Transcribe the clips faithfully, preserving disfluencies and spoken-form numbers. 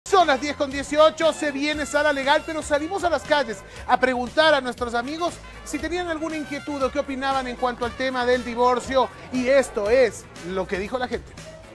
Son las diez con dieciocho, se viene sala legal, pero salimos a las calles a preguntar a nuestros amigos si tenían alguna inquietud o qué opinaban en cuanto al tema del divorcio. Y esto es lo que dijo la gente.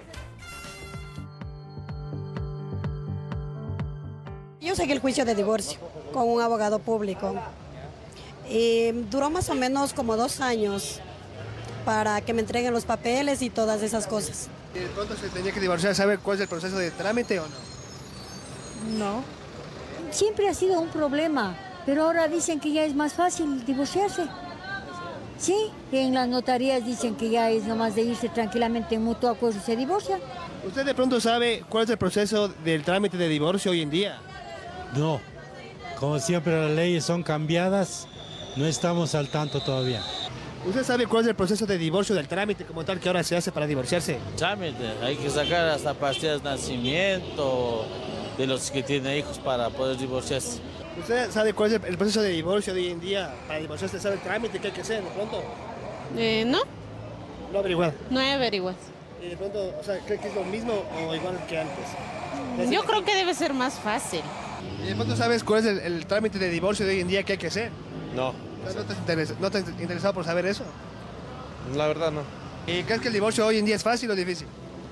Yo seguí el juicio de divorcio con un abogado público y duró más o menos como dos años para que me entreguen los papeles y todas esas cosas. ¿Y de pronto se tenía que divorciar? ¿Sabe cuál es el proceso de trámite o no? No. Siempre ha sido un problema, pero ahora dicen que ya es más fácil divorciarse. Sí, en las notarías dicen que ya es nomás de irse tranquilamente en mutuo acuerdo y se divorcian. ¿Usted de pronto sabe cuál es el proceso del trámite de divorcio hoy en día? No, como siempre las leyes son cambiadas, no estamos al tanto todavía. ¿Usted sabe cuál es el proceso de divorcio del trámite como tal que ahora se hace para divorciarse? Trámite, hay que sacar hasta pastillas de nacimiento de los que tienen hijos para poder divorciarse. ¿Usted sabe cuál es el proceso de divorcio de hoy en día para divorciarse? ¿Sabe el trámite que hay que hacer de pronto? Eh, no, No averiguado. no he averiguado. ¿Y de pronto, o sea, cree que es lo mismo o igual que antes? Yo creo que debe ser más fácil. ¿Y de pronto sabes cuál es el, el trámite de divorcio de hoy en día que hay que hacer? No. O sea, ¿No estás interes- no estás interesado por saber eso? La verdad no. ¿Y crees que el divorcio hoy en día es fácil o difícil?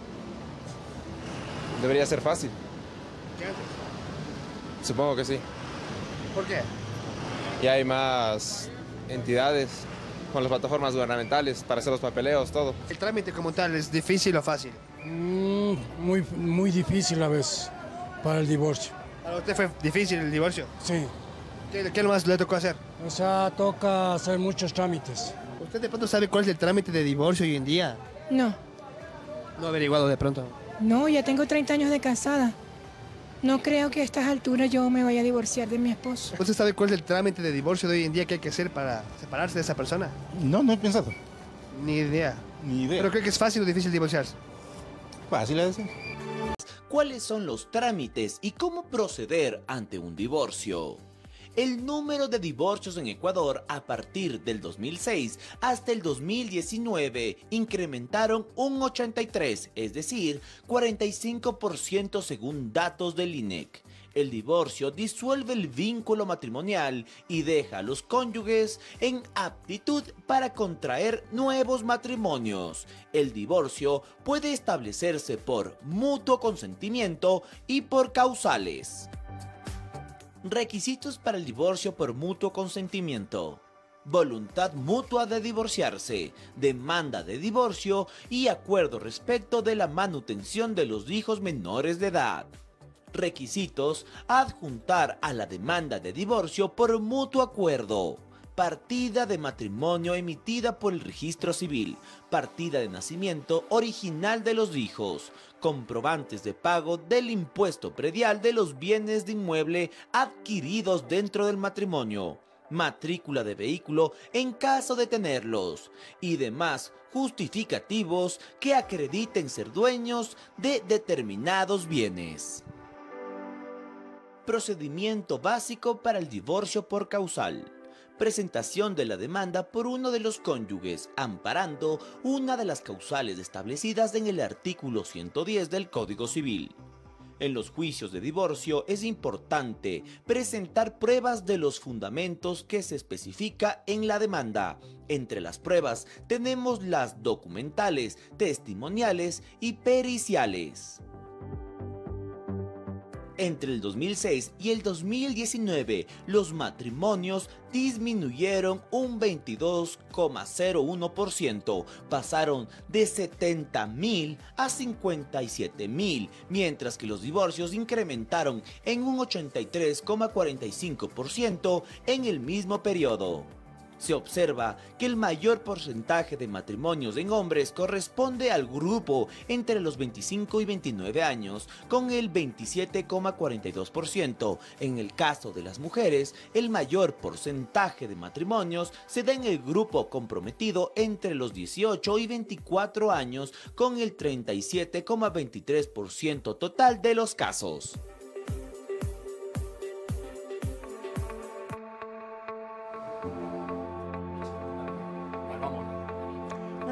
Debería ser fácil. ¿Qué haces? Supongo que sí. ¿Por qué? Ya hay más entidades con las plataformas gubernamentales para hacer los papeleos, todo. ¿El trámite como tal es difícil o fácil? Mm, muy, muy difícil a veces para el divorcio. ¿Para usted fue difícil el divorcio? Sí, ¿Qué, qué más le tocó hacer? o sea, toca hacer muchos trámites. ¿Usted de pronto sabe cuál es el trámite de divorcio hoy en día? No, No ha averiguado de pronto. no, ya tengo treinta años de casada. No creo que a estas alturas yo me vaya a divorciar de mi esposo. ¿Usted sabe cuál es el trámite de divorcio de hoy en día que hay que hacer para separarse de esa persona? No, no he pensado. Ni idea. Ni idea. ¿Pero cree que es fácil o difícil divorciarse? Fácil es decir. ¿Cuáles son los trámites y cómo proceder ante un divorcio? El número de divorcios en Ecuador a partir del dos mil seis hasta el dos mil diecinueve incrementaron un ochenta y tres, es decir, cuarenta y cinco por ciento según datos del I N E C. El divorcio disuelve el vínculo matrimonial y deja a los cónyuges en aptitud para contraer nuevos matrimonios. El divorcio puede establecerse por mutuo consentimiento y por causales. Requisitos para el divorcio por mutuo consentimiento: voluntad mutua de divorciarse, demanda de divorcio y acuerdo respecto de la manutención de los hijos menores de edad. Requisitos: adjuntar a la demanda de divorcio por mutuo acuerdo partida de matrimonio emitida por el registro civil, partida de nacimiento original de los hijos, comprobantes de pago del impuesto predial de los bienes de inmueble adquiridos dentro del matrimonio, matrícula de vehículo en caso de tenerlos, y demás justificativos que acrediten ser dueños de determinados bienes. Procedimiento básico para el divorcio por causal: presentación de la demanda por uno de los cónyuges, amparando una de las causales establecidas en el artículo ciento diez del Código Civil. En los juicios de divorcio es importante presentar pruebas de los fundamentos que se especifica en la demanda. Entre las pruebas tenemos las documentales, testimoniales y periciales. Entre el dos mil seis y el dos mil diecinueve, los matrimonios disminuyeron un veintidós coma cero uno por ciento, pasaron de setenta mil a cincuenta y siete mil, mientras que los divorcios incrementaron en un ochenta y tres coma cuarenta y cinco por ciento en el mismo periodo. Se observa que el mayor porcentaje de matrimonios en hombres corresponde al grupo entre los veinticinco y veintinueve años, con el veintisiete coma cuarenta y dos por ciento. En el caso de las mujeres, el mayor porcentaje de matrimonios se da en el grupo comprometido entre los dieciocho y veinticuatro años, con el treinta y siete coma veintitrés por ciento total de los casos.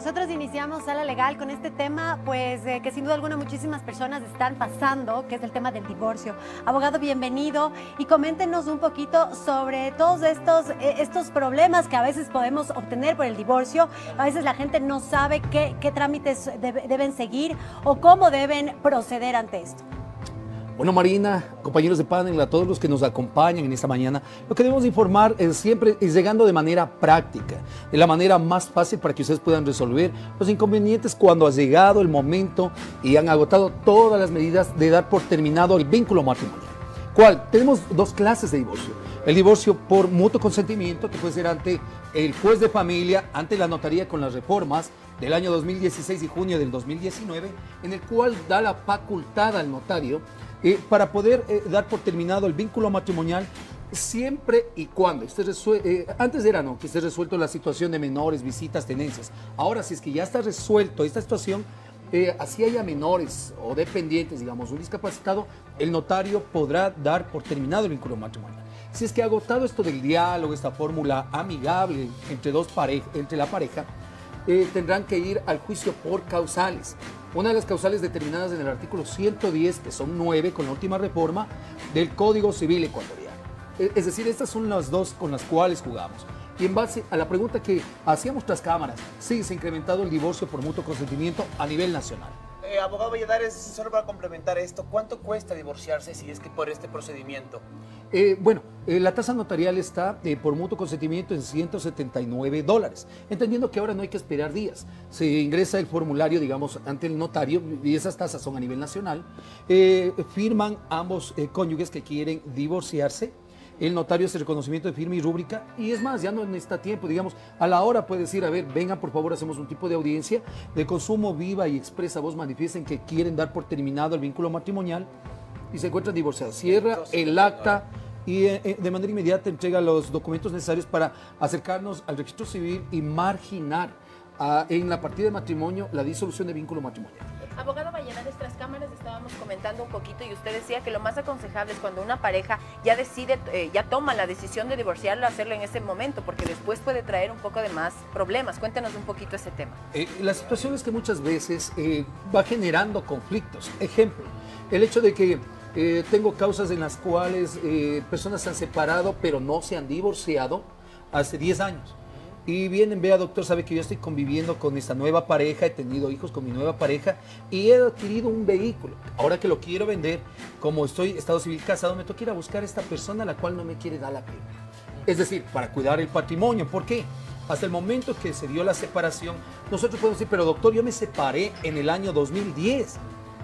nosotros iniciamos Sala Legal con este tema, pues eh, que sin duda alguna muchísimas personas están pasando, que es el tema del divorcio. Abogado, bienvenido y coméntenos un poquito sobre todos estos, eh, estos problemas que a veces podemos obtener por el divorcio. A veces la gente no sabe qué, qué trámites debe, deben seguir o cómo deben proceder ante esto. Bueno, Marina, compañeros de panel, a todos los que nos acompañan en esta mañana, lo que debemos informar es siempre es llegando de manera práctica, de la manera más fácil para que ustedes puedan resolver los inconvenientes cuando ha llegado el momento y han agotado todas las medidas de dar por terminado el vínculo matrimonial. ¿Cuál? Tenemos dos clases de divorcio. El divorcio por mutuo consentimiento, que puede ser ante el juez de familia, ante la notaría con las reformas del año dos mil dieciséis y junio del dos mil diecinueve, en el cual da la facultad al notario Eh, para poder eh, dar por terminado el vínculo matrimonial siempre y cuando esté resuelto, eh, antes era no, que esté resuelto la situación de menores, visitas, tenencias. Ahora, si es que ya está resuelto esta situación, eh, así haya menores o dependientes, digamos, un discapacitado, el notario podrá dar por terminado el vínculo matrimonial. Si es que ha agotado esto del diálogo, esta fórmula amigable entre, dos pareja, entre la pareja, eh, tendrán que ir al juicio por causales. Una de las causales determinadas en el artículo ciento diez, que son nueve con la última reforma del Código Civil ecuatoriano. Es decir, estas son las dos con las cuales jugamos. Y en base a la pregunta que hacíamos tras cámaras, sí, se ha incrementado el divorcio por mutuo consentimiento a nivel nacional. Eh, abogado Valladares, solo para complementar esto, ¿cuánto cuesta divorciarse si es que por este procedimiento? Eh, bueno, eh, la tasa notarial está eh, por mutuo consentimiento en ciento setenta y nueve dólares, entendiendo que ahora no hay que esperar días. Se ingresa el formulario, digamos, ante el notario y esas tasas son a nivel nacional. Eh, firman ambos eh, cónyuges que quieren divorciarse. El notario hace reconocimiento de firma y rúbrica y es más, ya no necesita tiempo, digamos, a la hora puede decir, a ver, vengan por favor, hacemos un tipo de audiencia de consumo viva y expresa voz, manifiesten que quieren dar por terminado el vínculo matrimonial y se encuentran divorciados. Cierra el acta y eh, de manera inmediata entrega los documentos necesarios para acercarnos al registro civil y marginar a, en la partida de matrimonio la disolución de vínculo matrimonial. Abogado Valladares, tras cámaras estábamos comentando un poquito y usted decía que lo más aconsejable es cuando una pareja ya decide, eh, ya toma la decisión de divorciarlo, hacerlo en ese momento, porque después puede traer un poco de más problemas. Cuéntenos un poquito ese tema. Eh, la situación es que muchas veces eh, va generando conflictos. Ejemplo, el hecho de que eh, tengo causas en las cuales eh, personas se han separado pero no se han divorciado hace diez años. Y vienen, vea doctor, sabe que yo estoy conviviendo con esta nueva pareja, he tenido hijos con mi nueva pareja y he adquirido un vehículo. Ahora que lo quiero vender, como estoy estado civil casado, me toca ir a buscar a esta persona a la cual no me quiere dar la pena. Es decir, para cuidar el patrimonio. ¿Por qué? Hasta el momento que se dio la separación, nosotros podemos decir, pero doctor, yo me separé en el año dos mil diez,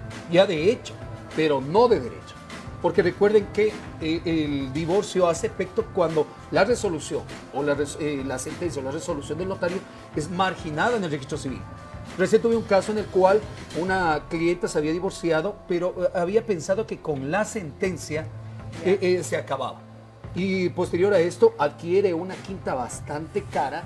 ya de hecho, pero no de derecho. Porque recuerden que eh, el divorcio hace efecto cuando la resolución o la, eh, la sentencia o la resolución del notario es marginada en el registro civil. Recién tuve un caso en el cual una clienta se había divorciado, pero eh, había pensado que con la sentencia eh, eh, se acababa. Y posterior a esto adquiere una quinta bastante cara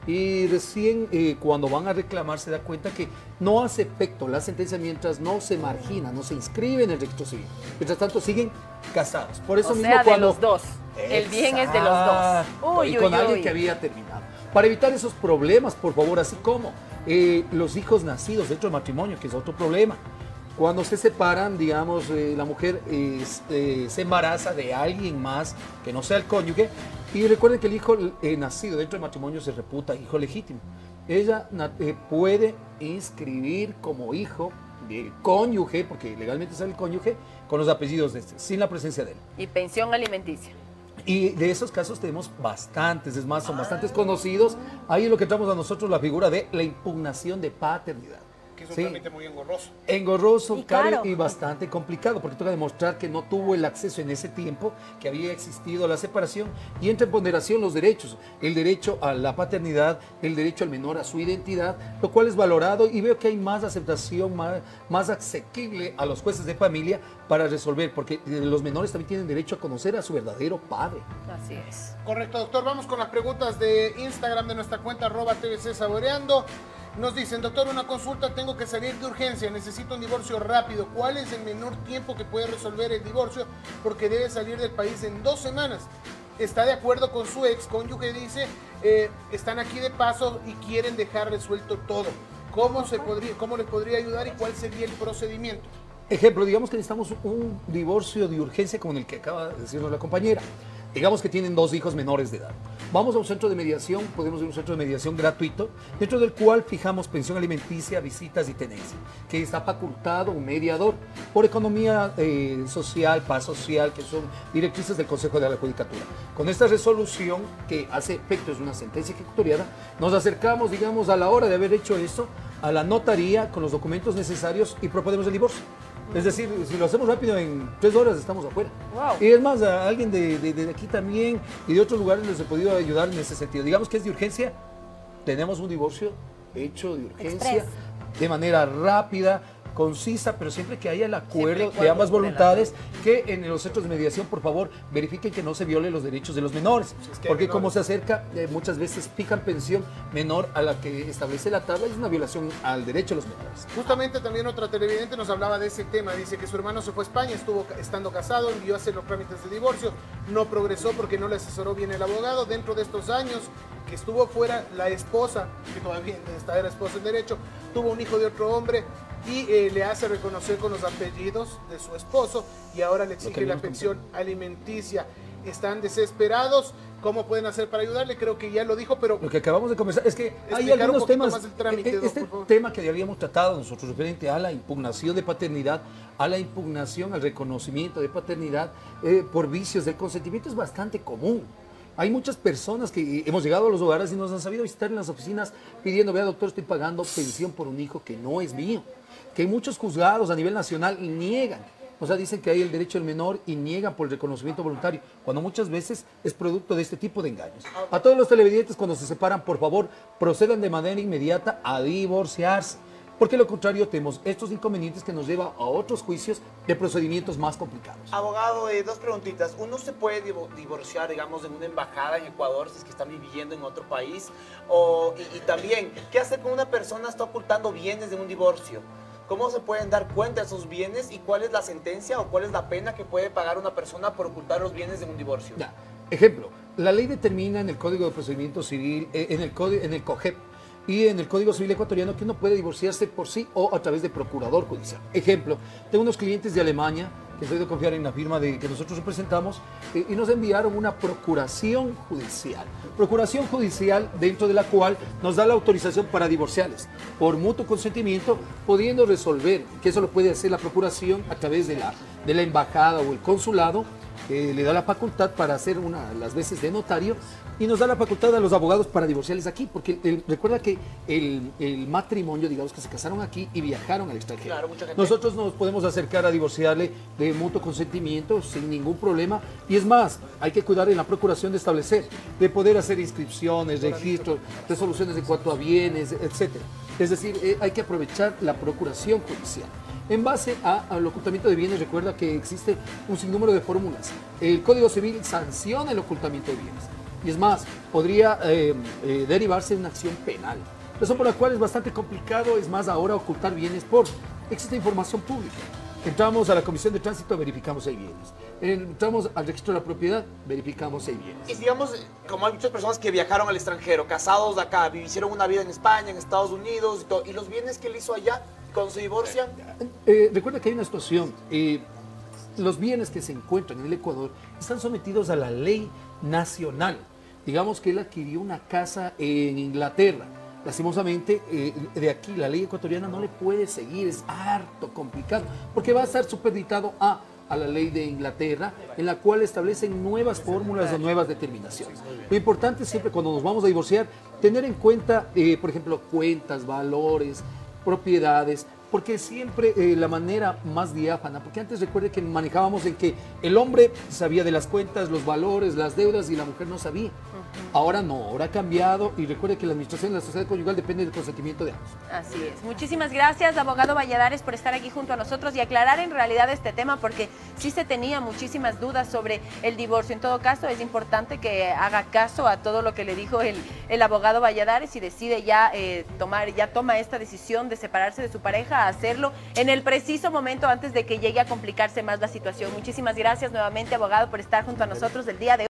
y recién eh, cuando van a reclamar se da cuenta que no hace efecto la sentencia mientras no se margina, no se inscribe en el registro civil. Mientras tanto siguen casados. Por eso o mismo sea, cuando... de los dos. El bien es de los dos. Uy, y uy, con uy. alguien que había terminado. Para evitar esos problemas, por favor, así como eh, los hijos nacidos dentro del matrimonio, que es otro problema. Cuando se separan, digamos, eh, la mujer eh, eh, se embaraza de alguien más que no sea el cónyuge. Y recuerden que el hijo eh, nacido dentro del matrimonio se reputa hijo legítimo. Ella eh, puede inscribir como hijo del cónyuge, porque legalmente es el cónyuge, con los apellidos de este, sin la presencia de él. Y pensión alimenticia. Y de esos casos tenemos bastantes, es más, son bastantes conocidos. Ahí es lo que traemos a nosotros la figura de la impugnación de paternidad. Que es un Sí. trámite muy engorroso. Engorroso, Y caro caro. y bastante complicado, porque toca demostrar que no tuvo el acceso en ese tiempo, que había existido la separación, y entra en ponderación los derechos, el derecho a la paternidad, el derecho al menor a su identidad, lo cual es valorado y veo que hay más aceptación, más, más asequible a los jueces de familia para resolver, porque los menores también tienen derecho a conocer a su verdadero padre. Así es. Correcto, doctor. Vamos con las preguntas de Instagram de nuestra cuenta arroba T V C Saboreando. Nos dicen, doctor, una consulta, tengo que salir de urgencia, necesito un divorcio rápido. ¿Cuál es el menor tiempo que puede resolver el divorcio? Porque debe salir del país en dos semanas. Está de acuerdo con su ex cónyuge, dice, eh, están aquí de paso y quieren dejar resuelto todo. ¿Cómo, se podría, ¿Cómo les podría ayudar y cuál sería el procedimiento? Ejemplo, digamos que necesitamos un divorcio de urgencia como el que acaba de decirnos la compañera. Digamos que tienen dos hijos menores de edad. Vamos a un centro de mediación, podemos ir a un centro de mediación gratuito, dentro del cual fijamos pensión alimenticia, visitas y tenencia, que está facultado un mediador por economía eh, social, paz social, que son directrices del Consejo de la Judicatura. Con esta resolución, que hace efecto es una sentencia ejecutoriada, nos acercamos, digamos, a la hora de haber hecho esto, a la notaría con los documentos necesarios y proponemos el divorcio. Es decir, si lo hacemos rápido, en tres horas estamos afuera. Wow. Y es más, a alguien de, de, de aquí también y de otros lugares les he podido ayudar en ese sentido. Digamos que es de urgencia, tenemos un divorcio hecho de urgencia, Express. de manera rápida, concisa, pero siempre que haya el acuerdo de ambas voluntades, que en los centros de mediación, por favor, verifiquen que no se violen los derechos de los menores, si es que porque como se acerca, eh, muchas veces fijan pensión menor a la que establece la tabla, es una violación al derecho de los menores. Justamente también otra televidente nos hablaba de ese tema, dice que su hermano se fue a España, estuvo estando casado, envió a hacer los trámites de divorcio, no progresó porque no le asesoró bien el abogado. Dentro de estos años que estuvo fuera, la esposa, que todavía está era esposa en derecho, tuvo un hijo de otro hombre, y eh, le hace reconocer con los apellidos de su esposo y ahora le exige la pensión alimenticia. Están desesperados. ¿Cómo pueden hacer para ayudarle? Creo que ya lo dijo, pero... Lo que acabamos de conversar es que hay algunos temas... Más el trámite, este dos, tema que ya habíamos tratado nosotros referente a la impugnación de paternidad, a la impugnación, al reconocimiento de paternidad eh, por vicios del consentimiento es bastante común. Hay muchas personas que hemos llegado a los hogares y nos han sabido visitar en las oficinas pidiendo, vea doctor, estoy pagando pensión por un hijo que no es mío. Que muchos juzgados a nivel nacional niegan, o sea, dicen que hay el derecho del menor y niegan por el reconocimiento voluntario, cuando muchas veces es producto de este tipo de engaños. A todos los televidentes, cuando se separan, por favor, procedan de manera inmediata a divorciarse, porque lo contrario tenemos estos inconvenientes que nos llevan a otros juicios de procedimientos más complicados. Abogado, eh, dos preguntitas. ¿Uno se puede divorciar, digamos, en una embajada en Ecuador si es que están viviendo en otro país? O, y, y también, ¿qué hacer con una persona que está ocultando bienes de un divorcio? ¿Cómo se pueden dar cuenta de esos bienes y cuál es la sentencia o cuál es la pena que puede pagar una persona por ocultar los bienes de un divorcio? Ya. Ejemplo, la ley determina en el Código de Procedimiento Civil, eh, en, el código, en el COGEP y en el Código Civil ecuatoriano que uno puede divorciarse por sí o a través de procurador judicial. Ejemplo, tengo unos clientes de Alemania que estoy de confiar en la firma de, que nosotros representamos eh, y nos enviaron una procuración judicial. Procuración judicial dentro de la cual nos da la autorización para divorciarles por mutuo consentimiento, pudiendo resolver, que eso lo puede hacer la procuración a través de la, de la embajada o el consulado, que le da la facultad para hacer una, las veces de notario, y nos da la facultad a los abogados para divorciarles aquí, porque el, recuerda que el, el matrimonio, digamos que se casaron aquí y viajaron al extranjero. Claro, mucha gente. Nosotros nos podemos acercar a divorciarle de mutuo consentimiento sin ningún problema, y es más, hay que cuidar en la procuración de establecer, de poder hacer inscripciones, registros, resoluciones en cuanto a bienes, etcétera. Es decir, eh, hay que aprovechar la procuración judicial. En base a, al ocultamiento de bienes, recuerda que existe un sinnúmero de fórmulas. El Código Civil sanciona el ocultamiento de bienes. Y es más, podría eh, eh, derivarse en una acción penal. Razón por la cual es bastante complicado, es más, ahora ocultar bienes por existe información pública. Entramos a la Comisión de Tránsito, verificamos si hay bienes. Entramos al registro de la propiedad, verificamos si hay bienes. Y digamos, como hay muchas personas que viajaron al extranjero, casados de acá, hicieron una vida en España, en Estados Unidos, y, todo, y los bienes que él hizo allá, cuando se divorcian. Eh, recuerda que hay una situación. Eh, los bienes que se encuentran en el Ecuador están sometidos a la ley nacional. Digamos que él adquirió una casa en Inglaterra. Lastimosamente, eh, de aquí la ley ecuatoriana no le puede seguir, es harto complicado, porque va a estar supeditado a, a la ley de Inglaterra, en la cual establecen nuevas fórmulas o nuevas determinaciones. Lo importante es siempre cuando nos vamos a divorciar, tener en cuenta, eh, por ejemplo, cuentas, valores, propiedades, porque siempre eh, la manera más diáfana, porque antes recuerde que manejábamos en que el hombre sabía de las cuentas, los valores, las deudas y la mujer no sabía. Uh-huh. Ahora no, ahora ha cambiado y recuerde que la administración de la sociedad conyugal depende del consentimiento de ambos. Así es. Muchísimas gracias, abogado Valladares, por estar aquí junto a nosotros y aclarar en realidad este tema, porque sí se tenía muchísimas dudas sobre el divorcio. En todo caso, es importante que haga caso a todo lo que le dijo el, el abogado Valladares y decide ya eh, tomar, ya toma esta decisión de separarse de su pareja, a hacerlo en el preciso momento antes de que llegue a complicarse más la situación. Muchísimas gracias nuevamente, abogado, por estar junto a nosotros el día de hoy.